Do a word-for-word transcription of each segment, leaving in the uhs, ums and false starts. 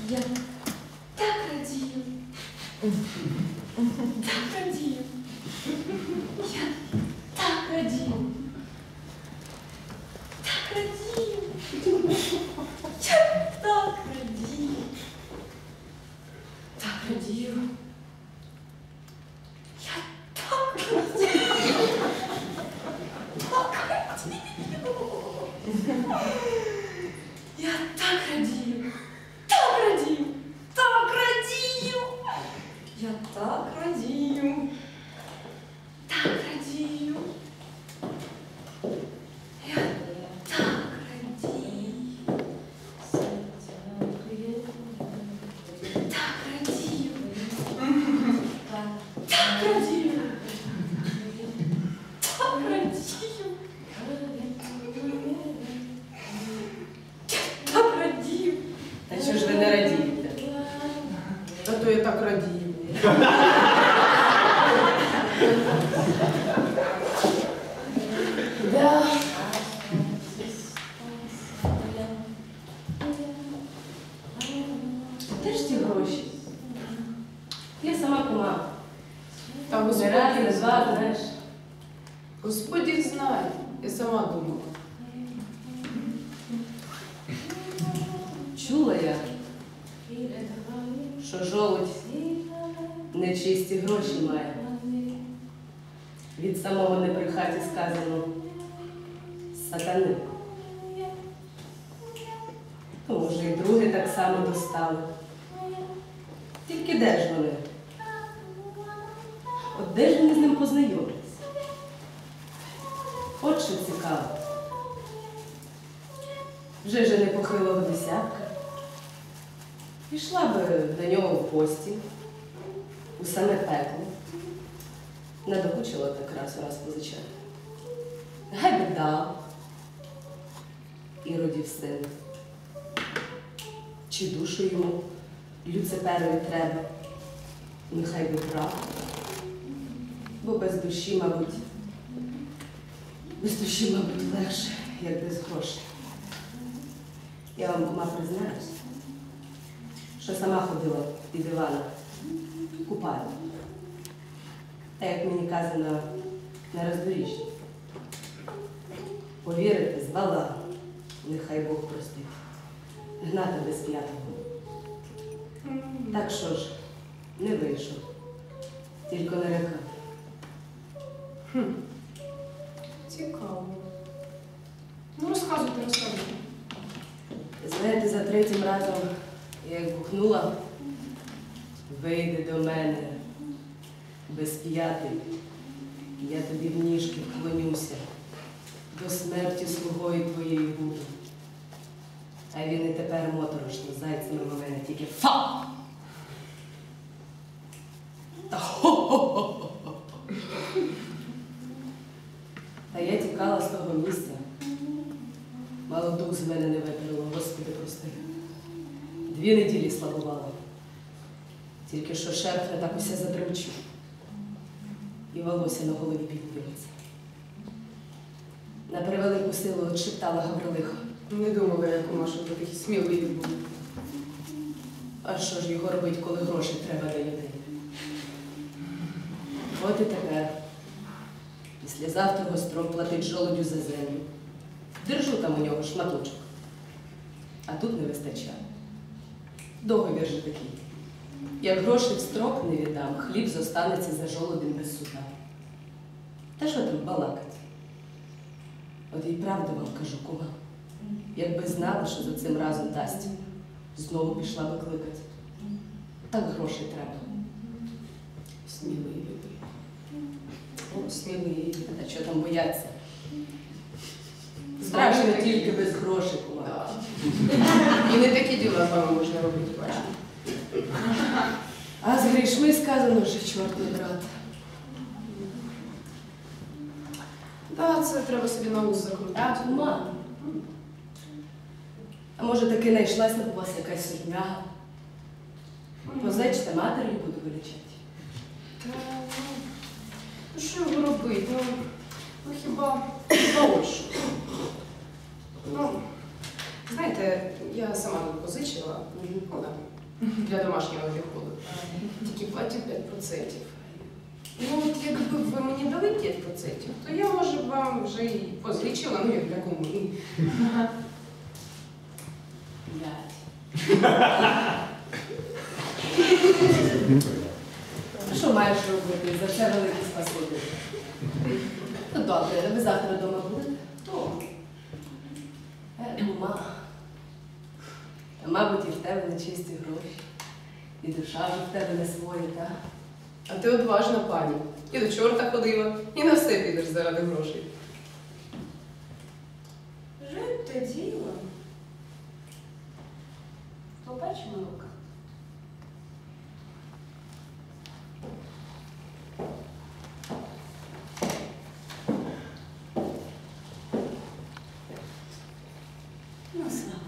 Я так радію. Так радію. Я так радію. Так радію. Я так радію. Так радію. Я так радію. Так радію. Я так радію. Так радію. Так радію. Я так радію. Так радію. Я так радію. Так радію. Так радію. Так радію. Так радію. Та чого ж ви не радієте? А то я так радію. Да. Де ж ті гроші? Я сама кума. Та Не раз, Господь не їх два, знає. знаєш. Господь їх знає. Я сама думала. Чула я, що жолудь нечисті гроші має. Від самого не при хаті сказано сатани. То, може, і друге так само достали. Тільки де ж вони? От де ж вони з ним познайомились? От що цікаво. Вже ж не похилого десятка. Пішла би до нього в гості, у саме пекло. Не докучила так раз раз позичати. Гай би дав, Іродів син. Чи душу йому Люциферові треба, нехай би брав. Бо без душі, мабуть, без душі, мабуть, легше, як без грошей. Я вам, кума, признаюсь, що сама ходила під Івана купальню. Та, як мені казано, на роздоріжжі. Повірити, звала, нехай Бог простить, гнати без п'ятого. Так що ж, не вийшов, тільки нарекав. Хм. Цікаво. Ну, розказуйте, розказуйте. Знаєте, за третім разом, як бухнула, вийди до мене, безп'ятий, я тобі в ніжки вклонюся, до смерті слугою твоєї буду. А він і тепер моторошно зайцями в мене тільки фа! Та хо-хо-хо-хо! Та я тікала з того місця. Мало дух з мене не виперло, Господи, прости. Дві неділі слабувала. Тільки що шерх не так усе задримчу. І волосся на голові підніметься. На превелику силу отшептала Гаврилиха. Не думала я, кума, що ви такі сміливі були. А що ж його робить, коли грошей треба до людей? От і тепер. Післязавтра Гостром платить жолудю за землю. Держу там у нього шматочок. А тут не вистачає. Договір же такий. Як грошей в строк не віддам, хліб зостанеться за жолудем без суда. Та що там балакать? От і правду вам кажу, кума. Якби знала, що за цим разом дасть, знову пішла би кликати. Так грошей треба. Сміливі ви. О, сміливі. А що там бояться? Страшно тільки без грошей, кума. Да. І не такі діла з вами можна робити, бачите. А з грішми сказано, що чорт не брат. Так, це треба собі на ус закрутити. А, кума. А може таки знайшлась на вас якась сурмяга? Позичте, матері буду вилічати. Та, ну, що його робити? Ну, ну хіба, хіба ось що. Ну, знаєте, я сама тут позичила, ну, да, для домашнього відходу. Тільки платять п'ять відсотків. Ну от якби ви мені дали п'ять відсотків, то я, може, б вам вже і позичила, ну як для комуни. Блядь. Що маєш робити? За це велике спасибі. Ну добре, ви завтра вдома будете? То. Е, ма. Та, мабуть, і в тебе не чисті гроші. І душа вже в тебе не своя, так? А ти одважна пані. І до чорта ходила, і на все підеш заради грошей. Жить те діло. Побачимо рука. Ну, слава.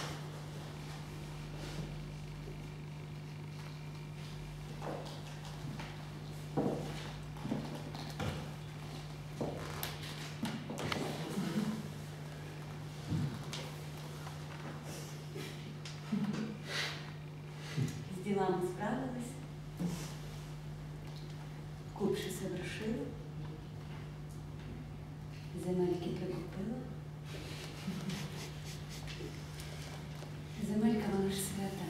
З ділами справилися, купши совершили, земельки прикупила. Земелька, вона ж свята.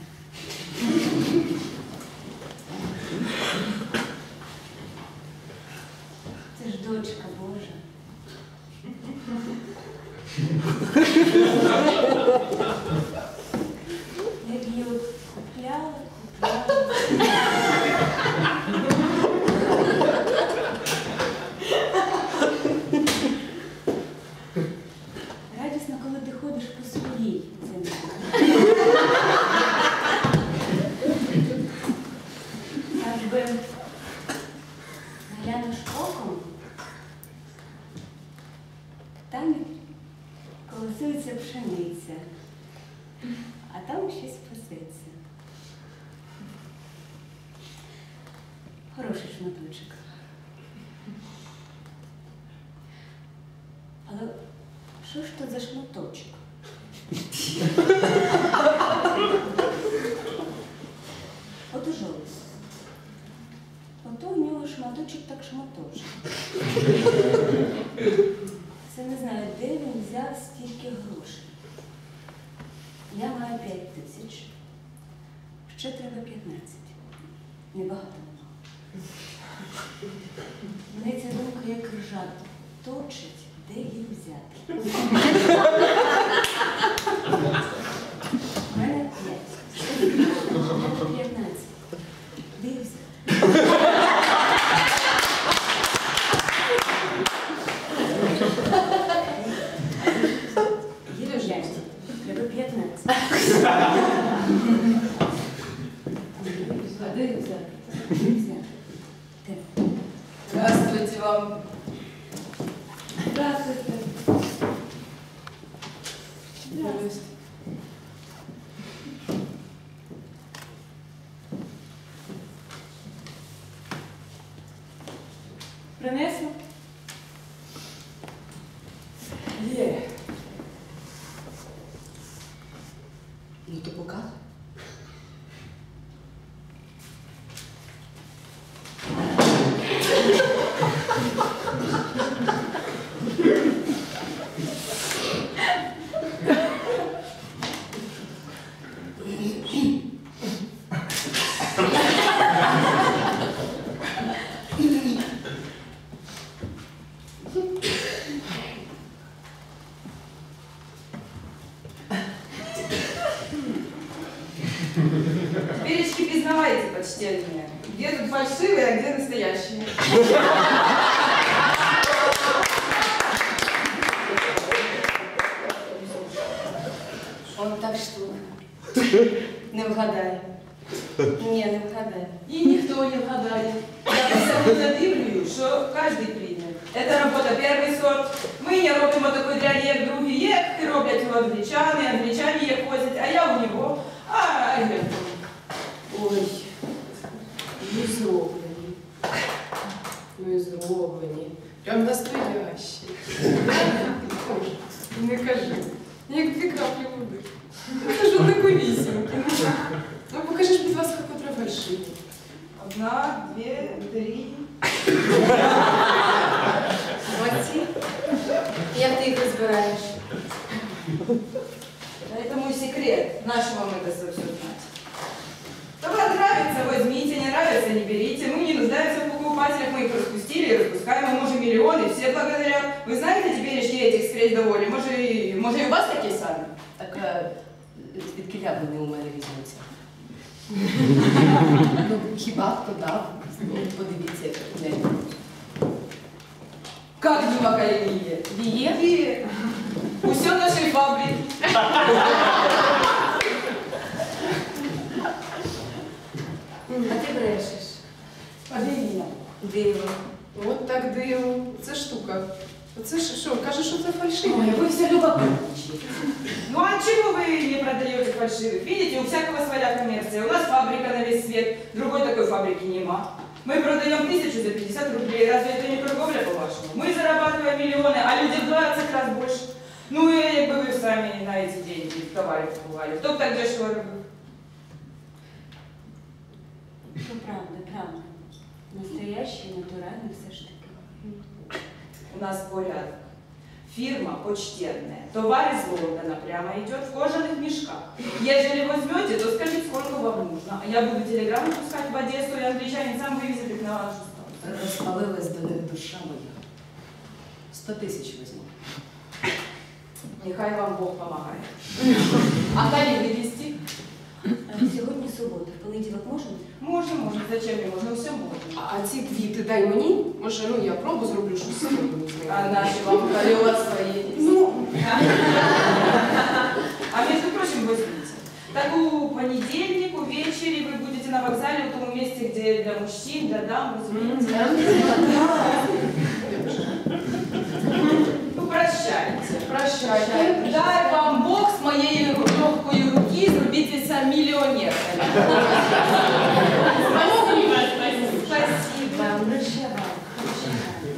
Це ж дочка Божа. Як її от купляла, купляла. Радісно, коли ти ходиш по своїй землі. Якби глянеш оком, там колосується пшениця, а там щось пасеться. Хороший шматочок. Але що ж то за шматочок? Ото жолудь. Ото у нього шматочок так шматочок. Це не знаю, де він взяв стільки грошей. Я маю п'ять тисяч. Ще треба п'ятнадцять. Небагато нема. Мене ця думка як ржа точить, де їх взяти. У мене п'ять. П'ятнадцять. Де їх взяти? Їдеш? Треба п'ятнадцять. А де їх взяти? Де їх взяти? Де? Здравствуйте вам. Здравствуйте. Здравствуйте. Принесла? Є. Ну то показуй. Перечки, признавайте, почтенные, где тут фальшивые, а где настоящие. Он так что? Не вгадай. Ні, не вгадай. И никто не вгадает. Я просто задивлюю, что каждый принял. Это работа первый сорт. Ми не робимо такої дряні, як другі. Як ти роблять у англічани, англічані як возять, а я у нього. А я тут. Ой, ну зроблені. Ну і зроблені. Прям настоящі. Боже, не кажи. Як дві краплі води. Ну, це ж однаковісінькі. Ну покажи ж одна, две, три. Молодці. Як ти їх розбираєш? Это мой секрет. Наши вам это все знать. Товар нравится, возьмите, не нравится, не берите. Мы не нуждаемся в покупателях, мы их распустили и распускаем, мы можем миллионы, все благодарят. Вы знаете, теперь этих скрізь доволі. Може, і- може і у вас такі самі? Так а, звідкиля вони у мене візьмуться? Ну, хіба хто дав? Ну, подивіться, як не. Как дума Калевие? Віє? Вие. Усе нашей фабрики. А ти брешеш. Подивіться. Диво. От так диво. Це штука. Оце ж що, каже, що це фальшиво. Ой, ви все любопитничаєте. Ну а чего вы не продаете фальшивых? Видите, у всякого своя коммерция. У нас фабрика на весь свет, другой такой фабрики нема. Мы продаем тысячу за пятьдесят рублей. Разве это не торговля, по-вашему? Мы зарабатываем миллионы, а люди в двадцать раз больше. Ну и якби вы сами на эти деньги в товаре покупали. Кто б так дешево робив? Ну, правда, правда. Настоящий, натуральный все ж таки. У нас порядок. Фирма почтенная. Товар из Лондона прямо идет в кожаных мешках. Ежели возьмете, то скажите, сколько вам нужно. А я буду телеграмму пускать в Одессу, и англичанин сам вывезет их на вашу сторону. Розпалилась до них душа моя. Сто тисяч візьму. Нехай вам Бог помогает. А коли вывести? А сьогодні субота, в понеділок можемо? Можем, можем. Зачем не можно? Все можно. А а ці дві ти дай мені. Може, ну я пробу зроблю щось сьогодні з А ними. наши вам колева свои. Ну, А между прочим, возьмите. Так у понедельнику вечере вы будете на вокзале, в том месте, где для мужчин, для дам, разумеете. Ну, прощайте. прощайте. Дай вам Бог с моей легкой руки зробитися миллионером. Спасибо. Вам прощавай, прощавай.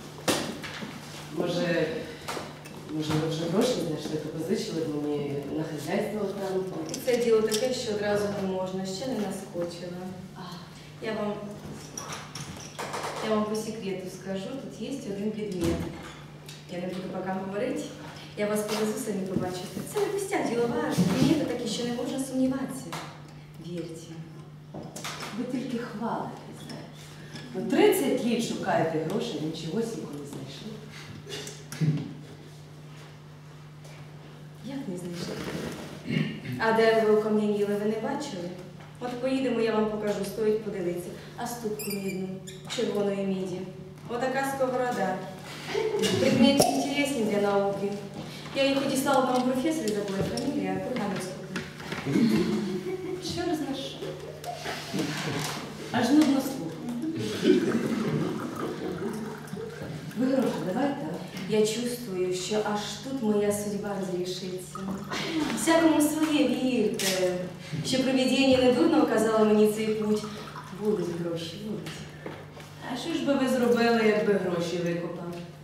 Може, може, ви вже гроші знайшли, то позичили б мені на хазяйство там. Це діло таке, що одразу не можна, ще не наскочила. Я вам, я вам по секрету скажу, тут є один предмет. Я не буду поки говорити. Я вас повезу, самі побачите. Це не пустяк, діло важне. Предмети такі, що не можна сумніватися. Вірте. Ви тільки хвалите, знаєш. Ну, тридцять літ шукаєте гроші, нічого сім'ї не знайшли. Як не знайшли? А де ви окам'яніли, ви не бачили? От поїдемо, я вам покажу, стоїть подивитися. А ступку мідну, червоної міді. Отака сковорода. Предмет інтересний для науки. Я їх одіслала вам професорі, забула фамілія, а програму слухаю. Що рознайшов? Аж нудно слухати. Ви гроші давайте, а? Я чувствую, що аж тут моя судьба розрішиться. Всякому своє вірте, що провидіння не дурно вказало мені цей путь. Будуть гроші, будуть. А що ж би ви зробили, якби гроші викопали?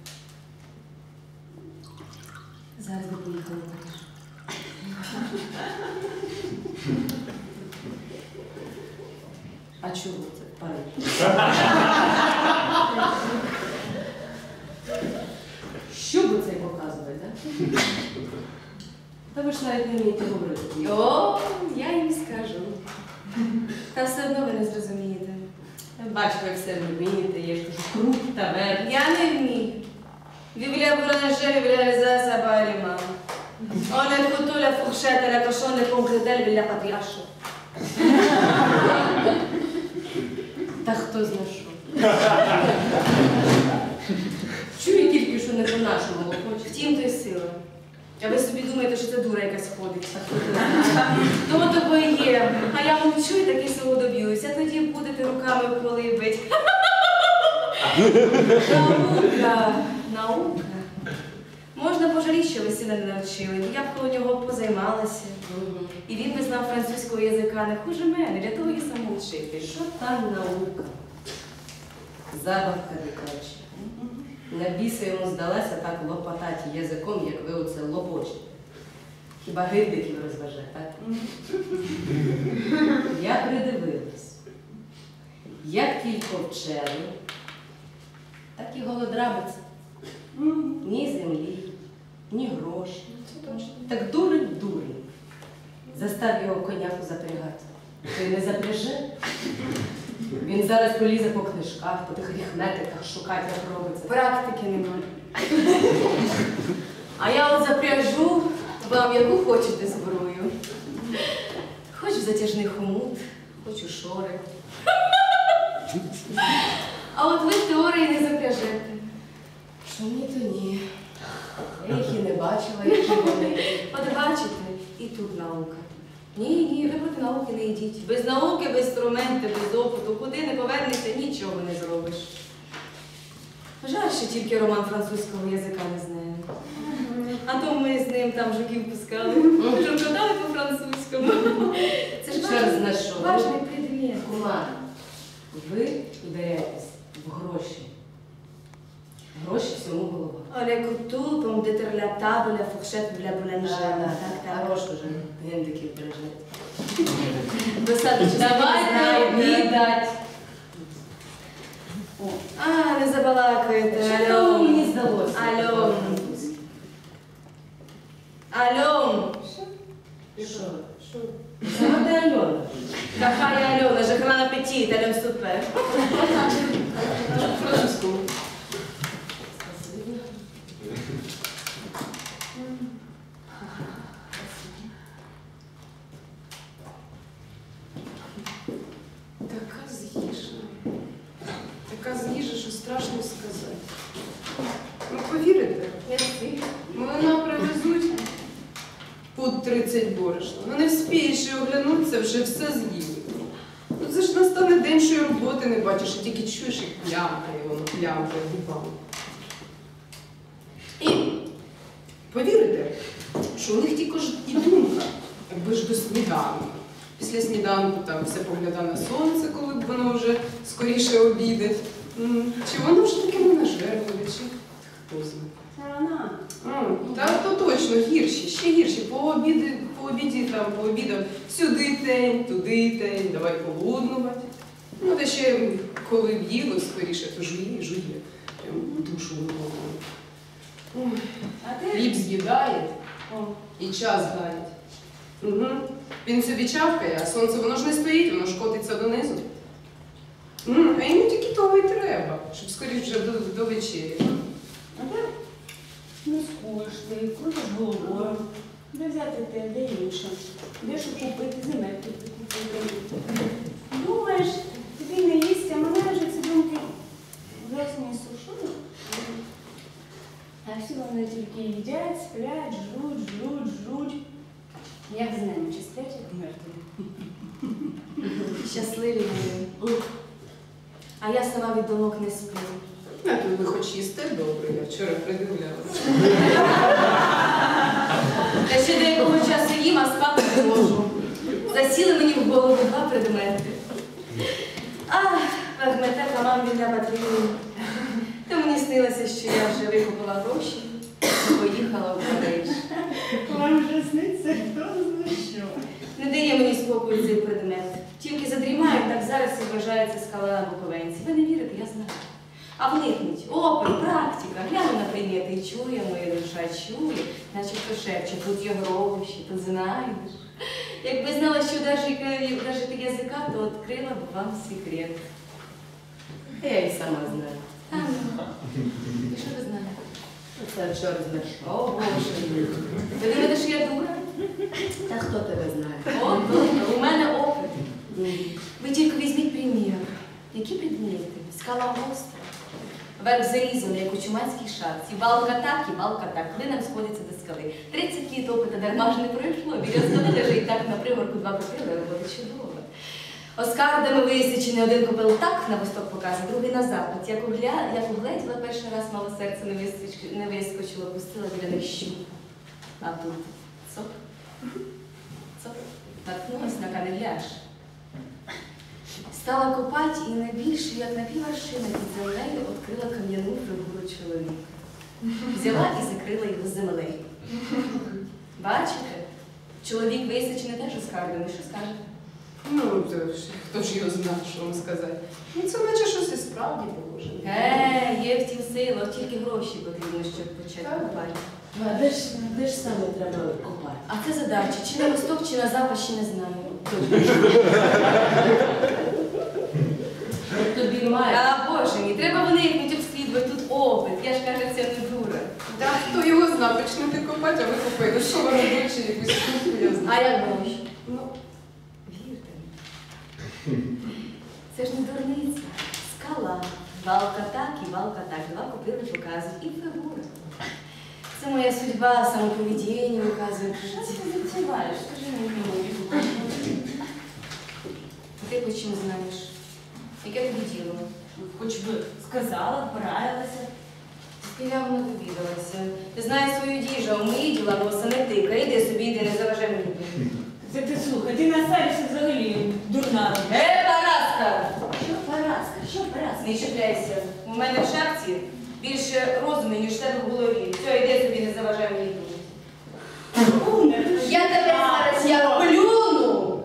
Зараз би поїхали в Париж. А чого це Париж? Що би це показувати, так? Та ви ж навіть не вмієте говорити. О, я їм скажу. Та все одно ви не зрозумієте. Бачу, ви все вмієте, є ж тут круг та верх. Я не вмію. Вівля бронеже, вівля різа, саба ліма. Он est couteau, la fourchette, la cochon, le concrétel, вівля патріашу. Та хто знайшов? Чую тільки, що не по-нашому хоче. Втім, то й сила. А ви собі думаєте, що це дура якась ходить. Тому того і є. А я мовчу і таки село доб'юся. Тоді будете руками в поли бить. Наука, наука. Можна пожаліти, що ви сина не навчили. Я б коло нього позаймалася. І він би знав французького язика не хуже мене. Для того і самовчити. Що там наука? Забавка дитяча. На біса йому здалася так лопотати язиком, як ви оце лопочете. Хіба гидиків розваже, так? Я придивилась. як тільки вчели, так і голодрабиться. Ні землі, ні грошей. Так дурень дурень. Застав його коняку запрягати. Той не запряже. Він зараз полізе по книжках, по тих арифметиках, шукати, як робиться. Практики немає. А я от запряжу вам яку хочете зброю. Хоч затяжний хомут, хоч у шори. А от ви в теорії не запряжете. Що ні, то ні. Я їх і не бачила, які вони. От бачите, і тут наука. Ні, ні, ви проти науки не йдіть. Без науки, без інструменту, без опиту, куди не повернешся, нічого не зробиш. Жаль, що тільки роман французького язика не знає. А то ми з ним там жуків пускали. Ми ж читали по-французькому. Це ж Через на що? важний предмет. Кума, ви ударяєтесь в гроші. Гроші всьому голова. Але куту, пом детер ля табу, ля фуршет, ля буланже. Так, так. Хорош уже гендиків бережете. Достаточно. Давайте обідать. А, не забалакуєте. Що Алло. мені здалося? Алло. Алло. Що? Саме Альона. Какая Алена? Je grand appétit, Ален супер. Французькому. Така з'їжа. Така з'їжа, що страшно сказати. Ну, повірите, млина привезуть пуд тридцять борошна. Ну не вспієш і оглянутися, вже все з'їли. Ну це ж настане день, що й роботи не бачиш, а тільки чуєш, як плямкає воно, плямкає губами. І повірите, що у них тільки ж і думка, якби ж до сніданку. Після сніданку там все поглядає на сонце, коли б воно вже скоріше обідить. М, Чи воно вже таке ненажерливе, чи хто знає. Це вона. А, Та то точно, гірші, ще гірші. По обіді, по обіді там, по обідам сюди тень, туди тень, давай полуднувати. Ну, та ще коли в'їло скоріше, то жує, жує. Прям душу виходить. А ти? Хліб з'їдає О, і час гають. Угу. Він собі чавкає, а сонце воно ж не стоїть, воно ж котиться донизу. М, А йому тільки того й треба, щоб скоріше вже до, до вечері. а ти не скуєш ти, крутиш головою. Де взяти те, де інше? Де що купити, земельки купити. Думаєш, тобі не їсти, а мене вже ці думки зовсім не сушують. А всі вони тільки їдять, сплять, жруть, жруть, жруть. Як з ними, чи сплять, як мертві. Щасливі вони. А я сама від думок не сплю. А то ви хоч їсте добре, я вчора придивлялася. Я ще деякого часу їм, а спати не можу. Засіли мені в голову два предмети. Ах, предмети мам для потрібні. То мені снилося, що я вже викупила гроші і поїхала в Париж. Вам вже сниться, хто знає що. Не дає мені спокою цей предмет. Тільки задрімаю, так зараз і вважається скала на Буковинці. Ви не вірите, я знаю. А вникнуть, опит, практика, гляну на предмети і чує, моя душа чує, начебто шепче, тут є гроші, тут знаєш. Якби знала, що навіть язика, то відкрила б вам секрет. Я і сама знаю. А, ну, і що ви знаєте? Це вчора знайшов. О, Боже. Ви думаєте, що я дура? Та хто тебе знає? О, добре, у мене опит. Ви тільки візьміть примір. Які предмети? Скала гостра. Верх зарізаний, як у чуманській шапці. Балка так і балка так. Клином сходиться до скали. тридцять літ опита дарма ж не пройшло. Біля скали лежить так на пригорку два попили, роботи чудово. Оскардами висічений один копил так на восток показує, другий на запад. Як, угля... Як угледіла перший раз, мало серце не, вискоч... не вискочило, пустила біля них щуп. А тут цоп. Цоп. Наткнулась на канеляж. Стала копати і не більше, як на піввершини під землею відкрила кам'яну фігуру чоловіка. Взяла і закрила його землею. Бачите? Чоловік висічений теж оскарблений. Що скажете? Ну, то ж, хто ж його знає, що вам сказати. Ну, це наче щось і справді похоже. Е, є втім сила, тільки гроші потрібно, щоб почати Так. купати. А де ж, де ж саме треба копати? А це задача, чи на восток, чи на запад, ще не знаю. Тобі має. А боже мій, треба вникнути в слід, бо тут опит. Я ж кажу, це не дура. Та хто його знає, почнете копати, а ви купите. Що ви робите, чи якусь штуку, я А знаю. як гроші? Ну, Вірте мені. Це ж не дурниця. Скала. Валка так і валка так. Два купили, показують. І фігура. Це моя судьба, самоповедіння указує. Що ти затіваєш? Скажи мені. Ти по чим знаєш? Яке тобі діло? Хоч би сказала, пораїлася. Я вона довідалася. Ти знаєш свою діжу, а мої діла носа не тика. Іди собі, йди, не заважай мені. Це ти слухай, ти на сервісі взагалі дурна. Е, Параска! Що Параска? Що Параска? Не чіпляйся. У мене в шапці більше розуму, ніж в тебе в голові. Все, йди собі, не заважай мені думати. Я тебе зараз я плюну!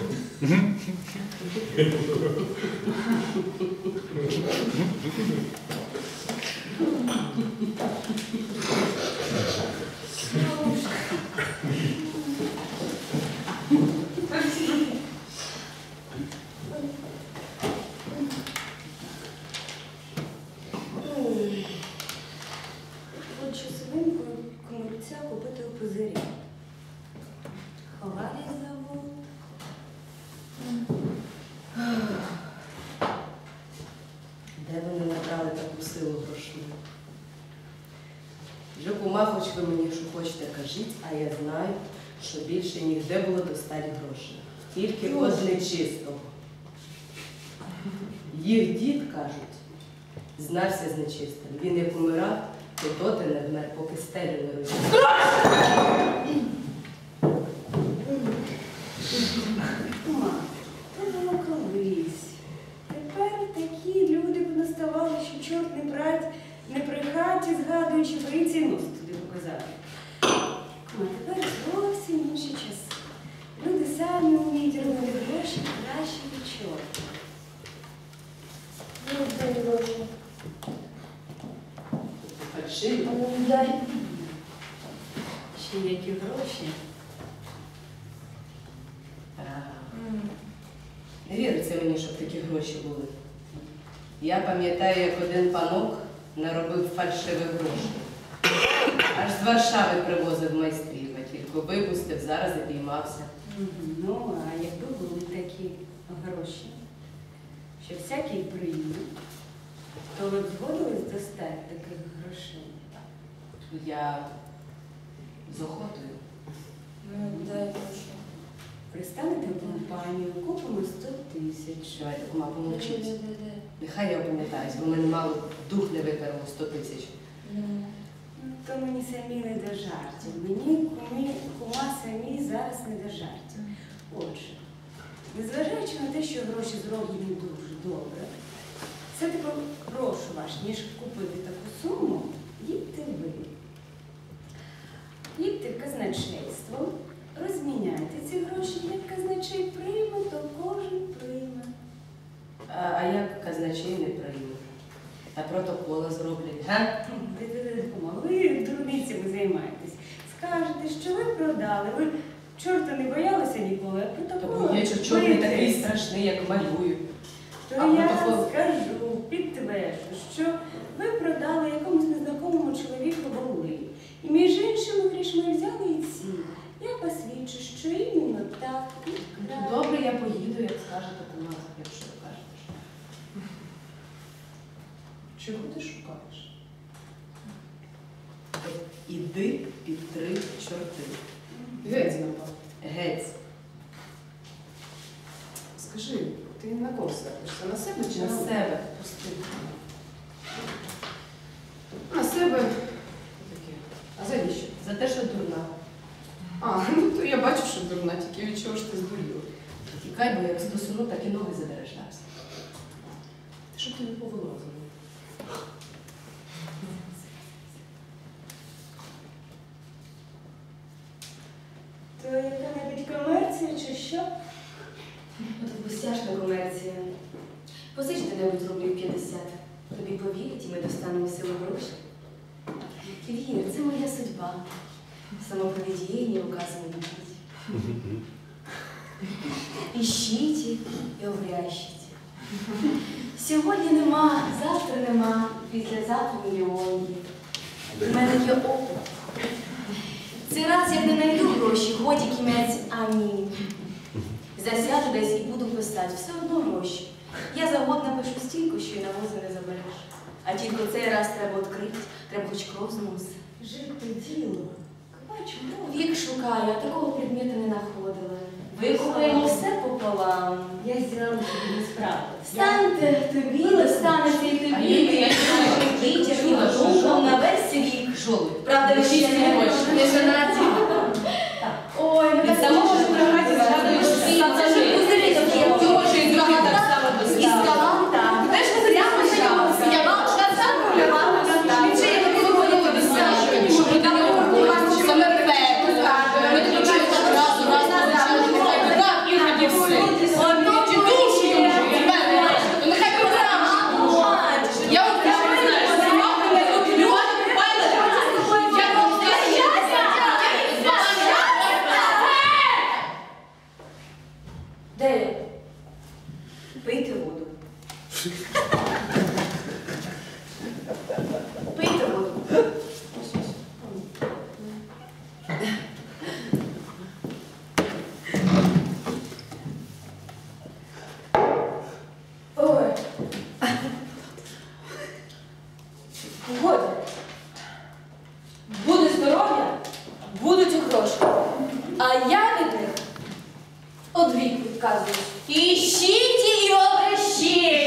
Хочу свинку комурця купити у позирі. Ховає завод. Де вони набрали таку силу грошну? Вже кума, хоч ви мені, що хочете, кажіть, а я знаю, що більше ніде було достати грошей. Тільки от нечистого. Їх дід, кажуть, знався з нечистим. Він як умирав, то доти не вмер, поки стелю не розібрав. Ма, то було колись. Тепер такі люди понаставали, що чорт не брать, не при хаті, згадуючи, боїться і нос туди показати. Ма, тепер зовсім інші часи. Люди самі вміють робити гроші краще від чорта. Ну, дай гроші. Фальшиві. Ну, дай. Ще які гроші. Не віриться мені, щоб такі гроші були. Я пам'ятаю, як один панок наробив фальшивих грошей. Аж з Варшави привозив майстрів, а тільки випустив, зараз і піймався. Ну, а якби були такі гроші, що всякий прийме, то ви б згодились достати таких грошей? Я з охотою. Ну, дай гроші. Пристанете в компанію, купимо сто тисяч. Що я кума помовчить? Де-де-де. Нехай я опам'ятаюсь, бо мене мало дух не виперло сто тисяч. Ну, то мені самі не до жартів. Мені кумі, кума самі зараз не до жартів. Отже, незважаючи на те, що гроші зроблені дуже добре, все-таки прошу вас, ніж купити таку суму, їдьте ви. Їдьте в казначейство, розміняйте ці гроші, як казначей прийме, то кожен прийме. А, а як казначей не прийме? А протоколи зроблять, га? Де-де-де, кума, ви дурницями займаєтесь. Скажете, що ви продали, ви чорта не боялися ніколи, а протоколи. Тобто є чорт не такий боїтесь. страшний, як малюю. То А я протокол? скажу, підтверджу, що ви продали якомусь незнакомому чоловіку воли. І між іншими грішми взяли і ці. Я посвідчу, що іменно так. і так. Добре, я поїду, як скажете кума, якщо ви кажете. чого ти шукаєш? Іди під три чорти. Геть напав. Геть. Скажи, ти на кого сердишся? На себе чи На на себе. Пусти. На себе. Таке. А завіщо? За те, що дурна. А, ну то я бачу, що дурна, тільки від чого ж ти здуріла? Тікай, бо як стосуну, так і ноги задережався. Щоб ти не повелазила. То яка-небудь комерція чи що? Тут безтяжна комерція. Позич де-небудь рублів п'ятдесят. Тобі повірять, і ми достанемо силу грошей. Вір, це моя судьба. Самопроведение указано на путь. Ищите і обрящите. Сьогодні нема, завтра нема, післязавтра мільйонів. У мене є опит. Цей раз, як не знайду гроші, годі кінець, амінь. Засяду десь і буду писати, все одно гроші. Я за год напишу стільки, що й на возі не забереш. А тільки цей раз треба відкрити, треба хоч кров з носа. Жити діло. Бачу, ну, вік шукаю, а такого предмета не знаходила. Викупаємо все пополам. Я зробила тобі справу. Встаньте тобі, достанеться і тобі. Дітям і внукам на весь рік. Жолудь. Правда, ви ще не не женаті. Ой, ми так самого можемо програти згадуєш свій пузирі. Дуже і друга так само І доставила. сказала так. Де ж ви зря Я вам сказала, я вам сказала. Чи я не буду подивитися, щоб ви там не саме пекло. Ми не почуємо так разу, раз, так, і тоді все. Чи душу йому живе, то нехай програма. Я от прямо не знаю, що знімав мене тут, любати купайна. Я вам Де я? Пийте воду. Пийте воду. Ой. Годі. Буде здоров'я, будуть і гроші. А я від них одвік відказуюсь. Ищите і обращайте.